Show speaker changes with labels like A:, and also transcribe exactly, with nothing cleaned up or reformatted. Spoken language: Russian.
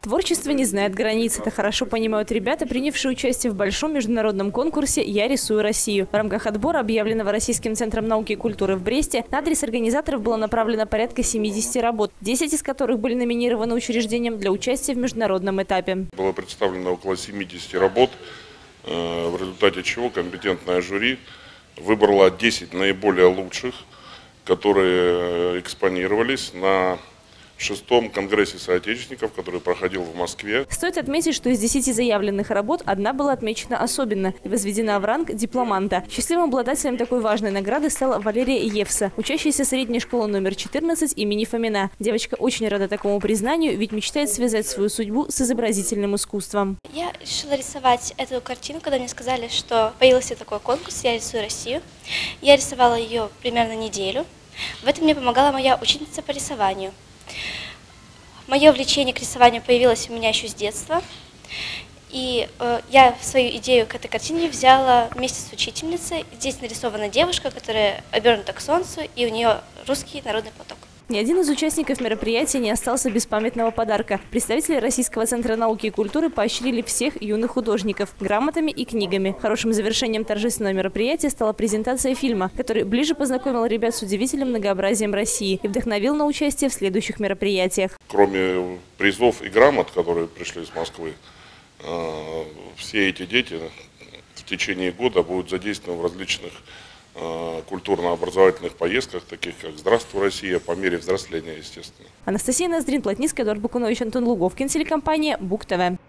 A: Творчество не знает границ. Это хорошо понимают ребята, принявшие участие в большом международном конкурсе «Я рисую Россию». В рамках отбора, объявленного Российским центром науки и культуры в Бресте, на адрес организаторов было направлено порядка семидесяти работ, десять из которых были номинированы учреждением для участия в международном этапе.
B: Было представлено около семидесяти работ, в результате чего компетентное жюри выбрало десять наиболее лучших, которые экспонировались на шестом конгрессе соотечественников, который проходил в Москве.
A: Стоит отметить, что из десяти заявленных работ одна была отмечена особенно и возведена в ранг дипломанта. Счастливым обладателем такой важной награды стала Валерия Евса, учащаяся средней школы номер четырнадцать имени Фомина. Девочка очень рада такому признанию, ведь мечтает связать свою судьбу с изобразительным искусством.
C: Я решила рисовать эту картину, когда мне сказали, что появился такой конкурс «Я рисую Россию». Я рисовала ее примерно неделю. В этом мне помогала моя ученица по рисованию. Мое влечение к рисованию появилось у меня еще с детства. И э, я свою идею к этой картине взяла вместе с учительницей. Здесь нарисована девушка, которая обернута к солнцу, и у нее русский народный платок.
A: Ни один из участников мероприятия не остался без памятного подарка. Представители Российского центра науки и культуры поощрили всех юных художников грамотами и книгами. Хорошим завершением торжественного мероприятия стала презентация фильма, который ближе познакомил ребят с удивительным многообразием России и вдохновил на участие в следующих мероприятиях.
B: Кроме призов и грамот, которые пришли из Москвы, все эти дети в течение года будут задействованы в различных культурно-образовательных поездках, таких как «Здравствуй, Россия», по мере взросления, естественно.
A: Анастасия Ноздрин, Плотницкая, Эдуард Бакунович, Антон Луговкин, телекомпания БУК ТВ.